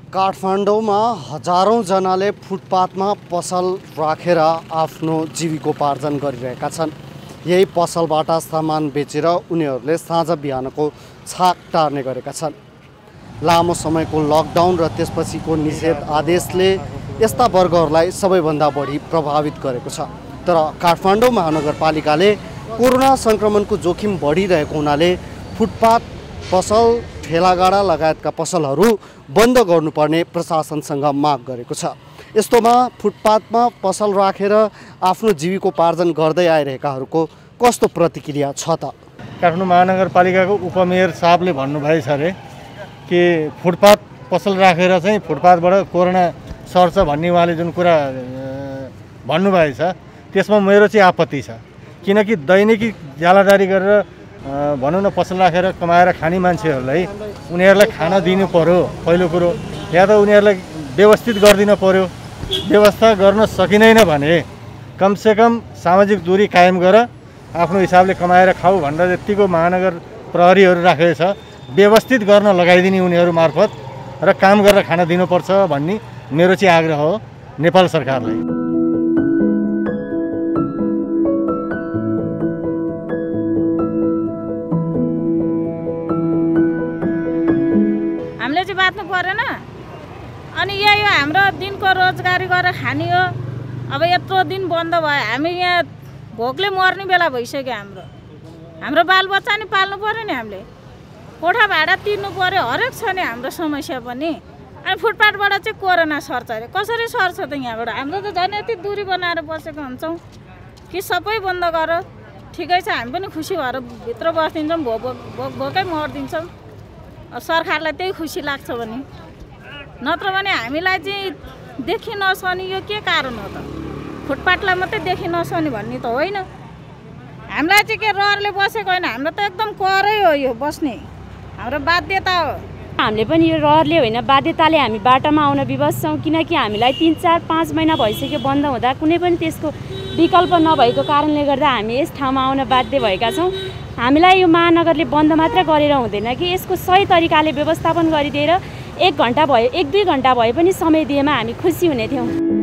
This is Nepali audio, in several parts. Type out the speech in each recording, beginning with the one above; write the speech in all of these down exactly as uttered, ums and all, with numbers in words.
काठमाडौँमा हजारौं जनाले फुटपाथमा पसल राखेर आफ्नो जीविकोपार्जन गरिरहेका छन्। यही पसलबाट सामान बेचेर उनीहरूले साँझ बिहानको छाक टार्ने गरेका छन्। लामो समयको लकडाउन र त्यसपछिको निषेध आदेशले यस्ता वर्गहरूलाई सबैभन्दा बढी प्रभावित गरेको छ। तर काठमाडौँ महानगरपालिकाले कोरोना संक्रमणको जोखिम बढिरहेको हुनाले फुटपाथ पसल ठेलागाडा लगायतका पसलहरू बन्द गर्नुपर्ने प्रशासनसँग माग गरेको छ। यस्तोमा फुटपाथमा पसल राखेर आफ्नो जीविकोपार्जन गर्दै आइरहेकाहरूको कस्तो प्रतिक्रिया छ त? काठमाडौँ महानगरपालिकाको उपमेयर साहबले भन्नुभएछ अरे कि फुटपाथ पसल राखेर चाहिँ फुटपाथबाट कोरोना सर्छ भन्ने उहाँले जुन कुरा भन्नुभएछ त्यसमा मेरो चाहिँ आपत्ति छ। किनकि दैनिकी ज्यालादारी गरेर भनौँ न पसल राखेर कमाएर खाने मान्छेहरूलाई उनीहरूलाई खाना दिनु पर्यो पहिलो कुरो, या त उनीहरूलाई व्यवस्थित गरिदिनु पर्यो। व्यवस्था गर्न सकिँदैन भने कमसेकम सामाजिक दूरी कायम गर, आफ्नो हिसाबले कमाएर खाऊ भनेर जतिको महानगर प्रहरीहरू राखेको छ व्यवस्थित गर्न लगाइदिने उनीहरू मार्फत र काम गरेर खाना दिनुपर्छ भन्ने मेरो चाहिँ आग्रह हो नेपाल सरकारलाई। हामीले चाहिँ बाँच्नु परेन। अनि यही हो हाम्रो दिनको रोजगारी गरेर खाने हो। अब यत्रो दिन बन्द भयो, हामी यहाँ भोकले मर्ने बेला भइसक्यो। हाम्रो हाम्रो बालबच्चा नि पाल्नु पऱ्यो नि, हामीले कोठा भाडा तिर्नु पऱ्यो, हरेक छ नि हाम्रो समस्या पनि। अनि फुटपाथबाट चाहिँ कोरोना सर्छ अरे, कसरी सर्छ त यहाँबाट? हाम्रो त झन् यति दूरी बनाएर बसेको हुन्छौँ कि सबै बन्द गर, ठिकै छ हामी पनि खुसी भएर भित्र बसिदिन्छौँ, भोक भोक भोकै मरिदिन्छौँ। सरकारलाई त्यही खुसी लाग्छ भने, नत्र भने हामीलाई चाहिँ देखि नसक्ने यो के कारण हो त? फुटपाथलाई मात्रै देखि नसक्ने भन्ने त होइन। हामीलाई चाहिँ के रहरले बसेको होइन, हाम्रो त एकदम करै हो यो बस्ने, हाम्रो बाध्यता हो। हामीले पनि यो रहरले होइन बाध्यताले हामी बाटामा आउन विवश छौँ। किनकि हामीलाई तिन चार पाँच महिना भइसक्यो बन्द हुँदा, कुनै पनि त्यसको विकल्प नभएको कारणले गर्दा हामी यस ठाउँमा आउन बाध्य भएका छौँ। हामीलाई यो महानगरले बन्द मात्र गरेर हुँदैन कि यसको सही तरिकाले व्यवस्थापन गरिदिएर एक घन्टा भयो एक दुई घन्टा भए पनि समय दिएमा हामी खुसी हुने थियौँ।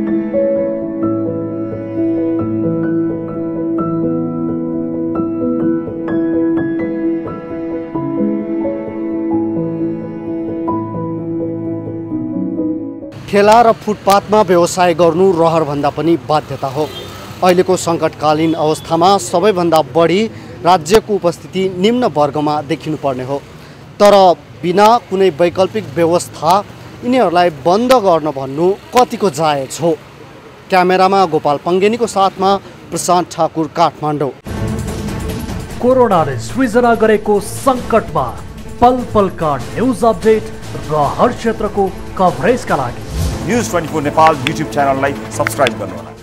ठेला र फुटपाथमा व्यवसाय गर्नु रहरभन्दा पनि बाध्यता हो। अहिलेको सङ्कटकालीन अवस्थामा सबैभन्दा बढी राज्यको उपस्थिति निम्न वर्गमा देखिनुपर्ने हो। तर बिना कुनै वैकल्पिक व्यवस्था यिनीहरूलाई बन्द गर्न भन्नु कतिको जायज हो? क्यामेरामा गोपाल पङ्गेनीको साथमा प्रशान्त ठाकुर, काठमाडौँ। कोरोनाले सृजना गरेको सङ्कटमा पल पलका न्युज अपडेट र हर क्षेत्रको कभरेजका लागि news twenty four Nepal YouTube च्यानललाई सब्स्क्राइब गर्नुहोला।